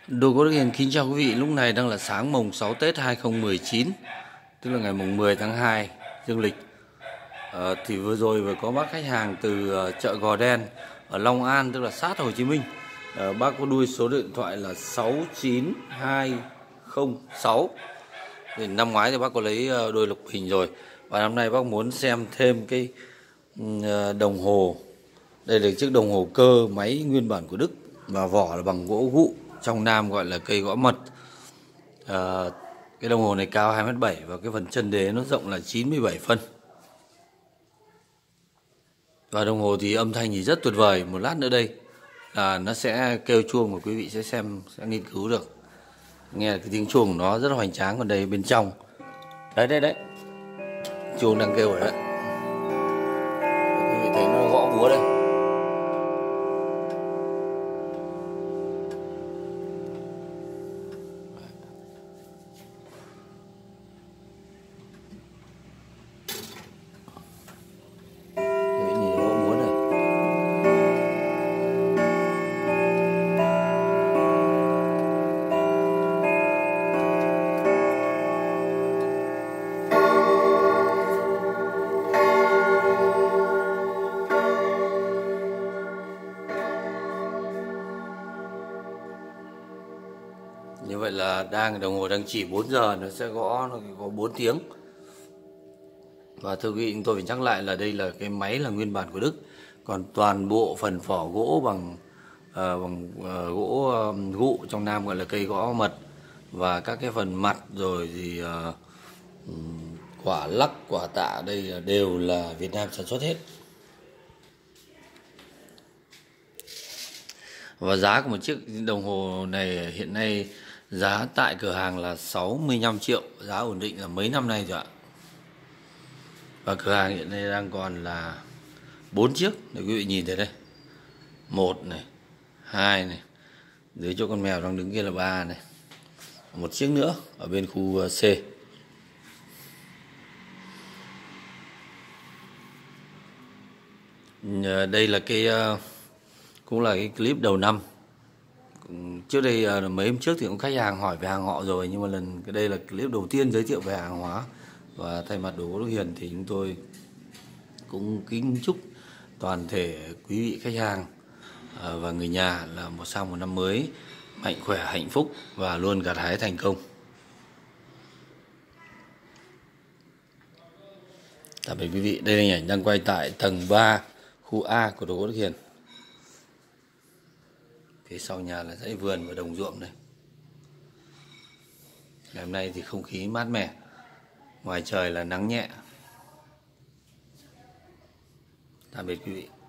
Đồ Gỗ Đức Hiền kính chào quý vị. Lúc này đang là sáng mùng 6 Tết 2019, tức là ngày mùng 10 tháng 2 dương lịch. Thì vừa rồi vừa có bác khách hàng từ chợ Gò Đen ở Long An, tức là sát Hồ Chí Minh. Bác có đuôi số điện thoại là 69206. Thì năm ngoái thì bác có lấy đôi lục bình rồi, và năm nay bác muốn xem thêm cái đồng hồ. Đây là chiếc đồng hồ cơ máy nguyên bản của Đức, và vỏ là bằng gỗ gụ, trong Nam gọi là cây gõ mật. Cái đồng hồ này cao 2m7 và cái phần chân đế nó rộng là 97 phân. Và đồng hồ thì âm thanh thì rất tuyệt vời. Một lát nữa đây là nó sẽ kêu chuông và quý vị sẽ nghiên cứu được. Nghe cái tiếng chuông của nó rất là hoành tráng. Còn đây bên trong, đấy chuông đang kêu rồi đấy. Quý vị thấy nó gõ búa đây. Như vậy là đồng hồ đang chỉ 4 giờ, nó sẽ gõ, nó có 4 tiếng. Và thưa quý vị, tôi phải nhắc lại là đây là cái máy là nguyên bản của Đức. Còn toàn bộ phần vỏ gỗ bằng gỗ gụ, trong Nam gọi là cây gõ mật. Và các cái phần mặt rồi thì quả lắc, quả tạ đây đều là Việt Nam sản xuất hết. Và giá của một chiếc đồng hồ này hiện nay giá tại cửa hàng là 65 triệu, giá ổn định là mấy năm nay rồi ạ. Và cửa hàng hiện nay đang còn là 4 chiếc, để quý vị nhìn thấy đây. 1 này, 2 này, dưới chỗ con mèo đang đứng kia là 3 này. Một chiếc nữa ở bên khu C. Đây là cũng là cái clip đầu năm. Trước đây mấy hôm trước thì cũng khách hàng hỏi về hàng họ rồi, nhưng mà đây là clip đầu tiên giới thiệu về hàng hóa. Và thay mặt Đồ Gỗ Đức Hiền thì chúng tôi cũng kính chúc toàn thể quý vị khách hàng và người nhà là sang một năm mới mạnh khỏe, hạnh phúc và luôn gặt hái thành công. Tạm biệt quý vị. Đây là hình ảnh đang quay tại tầng 3 khu A của Đồ Gỗ Đức Hiền. Phía sau nhà là dãy vườn và đồng ruộng này. Ngày hôm nay thì không khí mát mẻ, ngoài trời là nắng nhẹ. Tạm biệt quý vị.